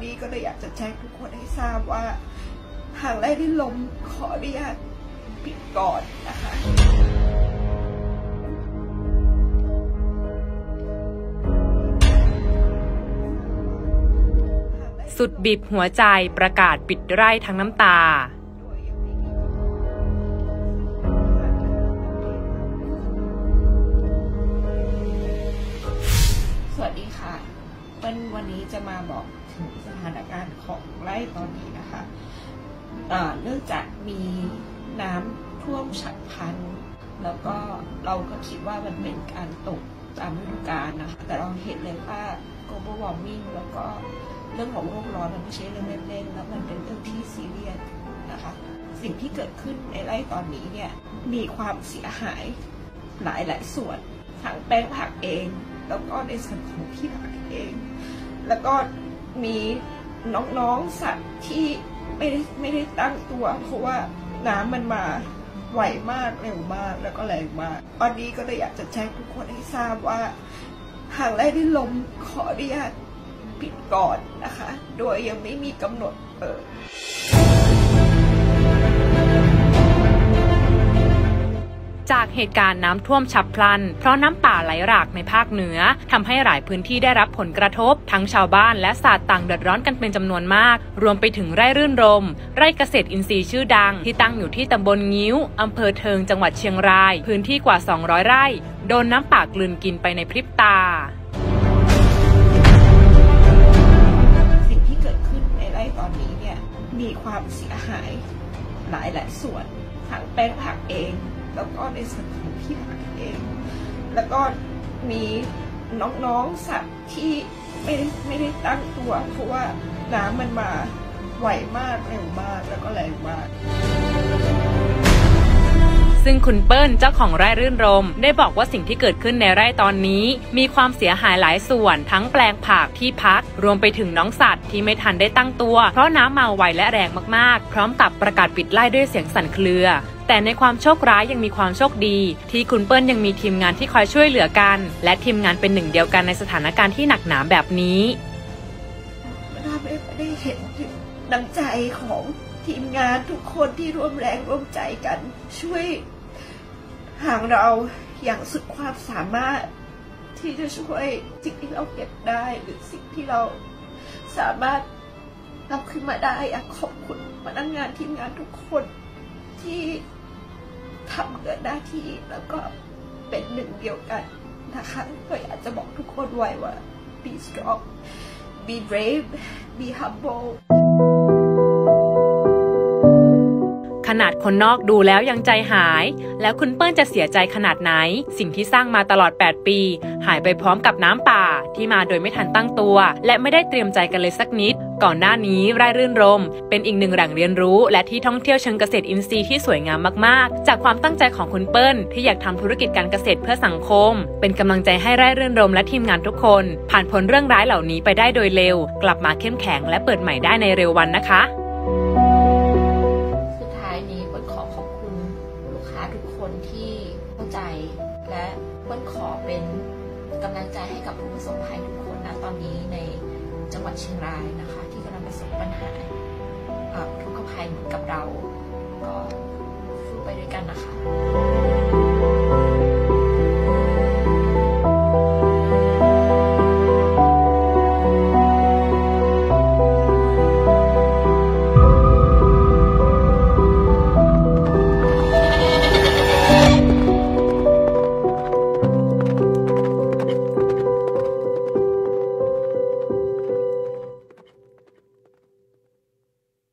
นี้ก็เลยอยากจะแจ้งทุกคนให้ทราบว่าหากได้ลิ้นลมขออนุญาตปิดก่อนนะคะสุดบีบหัวใจประกาศปิดไร่ทั้งน้ำตาสวัสดีค่ะวันนี้จะมาบอกถึงสถานการณ์ของไร่ตอนนี้นะคะเนื่องจากมีน้ำท่วมฉับพลันแล้วก็เราก็คิดว่ามันเป็นการตกตามฤดูกาลนะคะแต่เราเห็นเลยว่า global warming แล้วก็เรื่องของโลกร้อนมันไม่ใช่เรื่องเล่นๆแล้วมันเป็นเรื่องที่ซีเรียสนะคะสิ่งที่เกิดขึ้นในไร่ตอนนี้เนี่ยมีความเสียหายหลายส่วนทั้งแปลงผักเองแล้วก็ในส่วนของที่ผักเองแล้วก็มีน้องๆสัตว์ที่ไม่ได้ตั้งตัวเพราะว่าน้ำมันมาไวมากเร็วมากแล้วก็แรงมากตอนนี้ก็เลยอยากจะแจ้งทุกคนให้ทราบว่าหากได้ลิ้นลมขออนุญาตปิดก่อนนะคะโดยยังไม่มีกำหนดเปิดจากเหตุการณ์น้ำท่วมฉับพลันเพราะน้ำป่าไหลหลากในภาคเหนือทำให้หลายพื้นที่ได้รับผลกระทบทั้งชาวบ้านและสัตว์ต่างเดือดร้อนกันเป็นจำนวนมากรวมไปถึงไร่รื่นรมไร่เกษตรอินทรีย์ชื่อดังที่ตั้งอยู่ที่ตำบลงิ้วอำเภอเทิงจังหวัดเชียงรายพื้นที่กว่า200ไร่โดนน้ำป่ากลืนกินไปในพริบตาสิ่งที่เกิดขึ้นในไร่ตอนนี้เนี่ยมีความเสียหายหลายส่วนทั้งแปลงผักเองแล้วก็ในส่วนของที่ผักเองแล้วก็มีน้องๆสัตว์ที่ไม่ได้ตั้งตัวเพราะว่าน้ำมันมาไวมากเร็วมากแล้วก็แรงมากซึ่งคุณเปิ้ลเจ้าของไร่รื่นรมได้บอกว่าสิ่งที่เกิดขึ้นในไร่ตอนนี้มีความเสียหายหลายส่วนทั้งแปลงผักที่พักรวมไปถึงน้องสัตว์ที่ไม่ทันได้ตั้งตัวเพราะน้ำมาไวและแรงมากๆพร้อมกับประกาศปิดไร่ด้วยเสียงสั่นเครือแต่ในความโชคร้ายยังมีความโชคดีที่คุณเปิ้ลยังมีทีมงานที่คอยช่วยเหลือกันและทีมงานเป็นหนึ่งเดียวกันในสถานการณ์ที่หนักหนาแบบนี้ได้เห็นถึงน้ำใจของทีมงานทุกคนที่ร่วมแรงร่วมใจกันช่วยทางเราอย่างสุดความสามารถที่จะช่วยสิ่งที่เราเก็บได้หรือสิ่งที่เราสามารถนำขึ้นมาได้อยากขอบคุณพนักงานทีมงานทุกคนที่ทำเกินหน้าที่แล้วก็เป็นหนึ่งเดียวกันนะคะก็อยากจะบอกทุกคนไว้ว่า be strong be brave be humble ขนาดคนนอกดูแล้วยังใจหายแล้วคุณเปิ้ลจะเสียใจขนาดไหนสิ่งที่สร้างมาตลอด8ปีหายไปพร้อมกับน้ำป่าที่มาโดยไม่ทันตั้งตัวและไม่ได้เตรียมใจกันเลยสักนิดก่อนหน้านี้ไร่รื่นรมเป็นอีกหนึ่งแหล่งเรียนรู้และที่ท่องเที่ยวเชิงเกษตรอินทรีย์ที่สวยงามมากๆจากความตั้งใจของคุณเปิ้ลที่อยากทำธุรกิจการเกษตรเพื่อสังคมเป็นกำลังใจให้ไร่รื่นรมและทีมงานทุกคนผ่านพ้นเรื่องร้ายเหล่านี้ไปได้โดยเร็วกลับมาเข้มแข็งและเปิดใหม่ได้ในเร็ววันนะคะที่เข้าใจและเปิ้ลขอเป็นกำลังใจให้กับผู้ประสบภัยทุกคนนะตอนนี้ในจังหวัดเชียงรายนะคะที่กำลังประสบปัญหาทุกข์ภัยเหมือนกับเราก็สู้ไปด้วยกันนะคะ